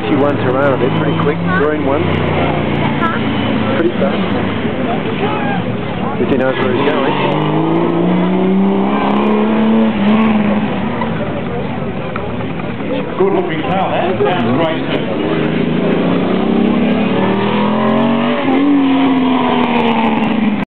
61 Tirana, they're pretty quick. Green one. Pretty fast. If he knows where he's going. Good looking car, that sounds great too.